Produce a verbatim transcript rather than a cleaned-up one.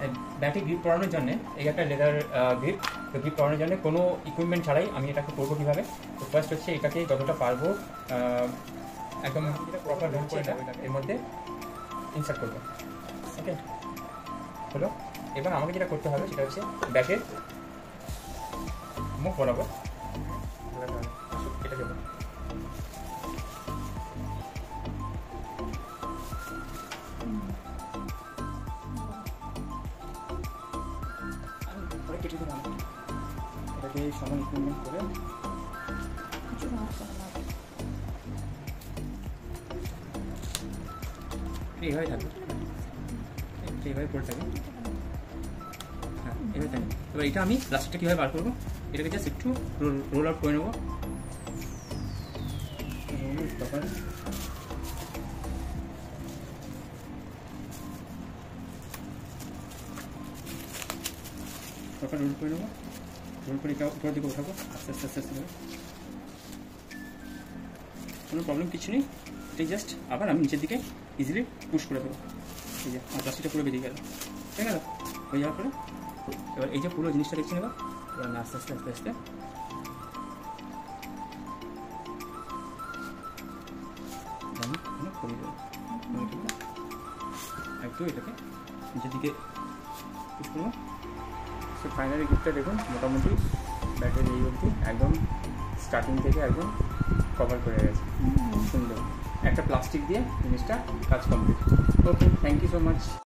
ব্যাটে গ্রিপ করানোর জন্য এই একটা লেদার গ্রিপ, তো গ্রিপ করানোর জন্য কোনো ইকুইপমেন্ট ছাড়াই আমি এটাকে করবো কীভাবে। তো ফার্স্ট হচ্ছে এটাকে যতটা পারবো একদম প্রপার রোল করে এর মধ্যে ইনসার্ট করবো। ওকে হলো, এবার আমাকে যেটা করতে হবে সেটা হচ্ছে ব্যাটের মুখ বরাবর এটা দেবো। কেটে দেবো এটাকে সমান ইকুইপমেন্ট করে এইভাবে থাকবে, এইভাবে পড়ে থাকবে। হ্যাঁ এইভাবে থাকবে। এবার এটা আমি প্লাস্টিকটা কীভাবে বার করবো, এটাকে জাস্ট একটু রোল আউট করে নেবো। তখন তখন রোল করে নেবো, রোল করে উপরের দিকে উঠাবো আস্তে আস্তে আস্তে আস্তে। কোনো প্রবলেম কিছু নেই, এটাই জাস্ট আবার আমি নিচের দিকে ইজিলি পুশ করে দেবো। এই যে আমার প্লাস্টিকটা পুরো বেরিয়ে গেল, ঠিক আছে। হয়ে যাওয়ার পরে এবার এই যে পুরো জিনিসটা দেখছি এবার এবার আমি আস্তে আস্তে আস্তে আস্তে আমি করিয়ে দেবো একটু এটাকে নিচের দিকে পুশ করবো। সো ফাইনালি গিফটটা দেখুন মোটামুটি ব্যাটের এই অবধি একদম স্টার্টিং থেকে একদম কভার করে গেছে, সুন্দর একটা প্লাস্টিক দিয়ে জিনিসটা কাজ complete. Okay, thank you so much.